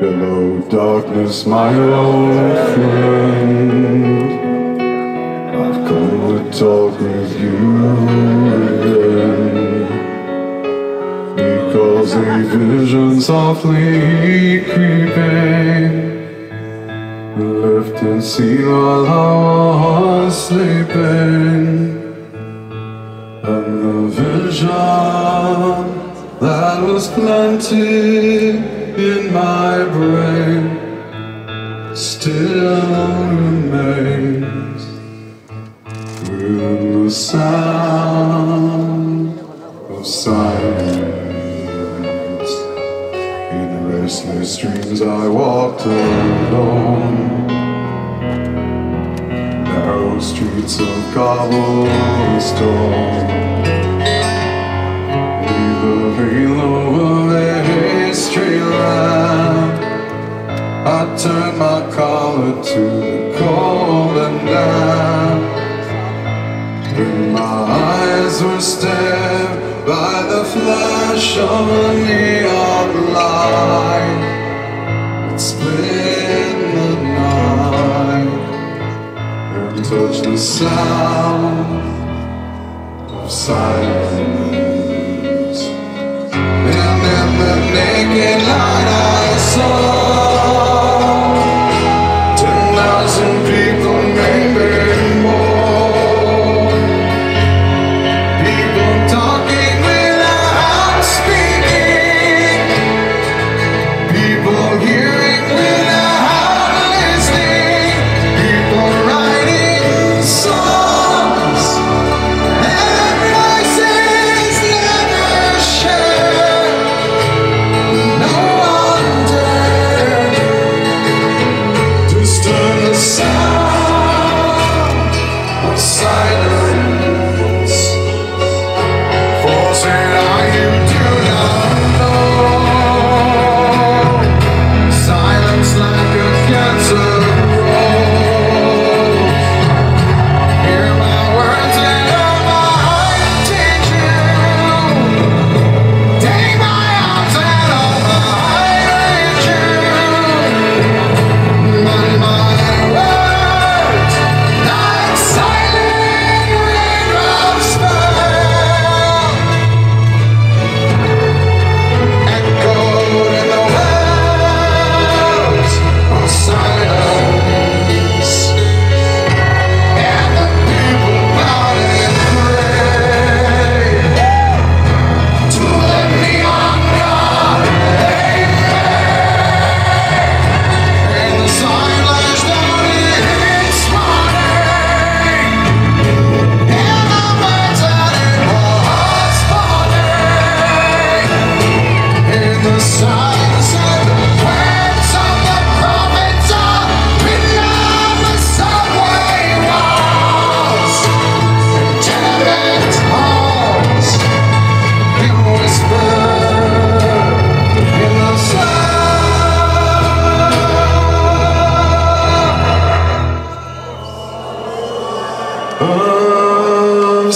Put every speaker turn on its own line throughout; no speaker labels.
Hello, darkness, my old friend. I've come to talk with you again, because a vision softly creeping left and seen while I was sleeping. And the vision that was planted in my brain still remains within the sound of silence. In restless dreams I walked alone, narrow streets of cobblestone, neath the halo of a street lamp. I turned my collar to the cold and damp, when my eyes were stared by the flash of a neon light that split the night and touched the sound of silence. And in the naked light I saw 10,000 people, maybe more. People talking without speaking, people hearing without listening, people writing songs and voices never shared. No one dared to turn the sound of silence. For said I, you do not know, silence like a cancer grows. Hear my words and all my intention, take my arms and all my religion. But my words, like silent raindrops fell, echoed in the wells of silence. And the people bowed and prayed to the neon god they made. And the sign lashed out its warning, and the birds that it was spawning. In the silence of the words of the prophets are beyond the subway walls and tenement halls, and whispered in the sound of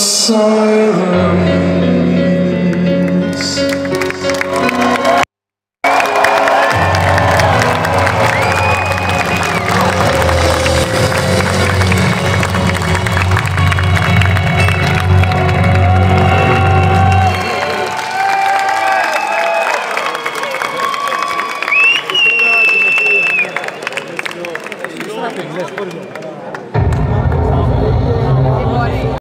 silence.
Inglés, por favor.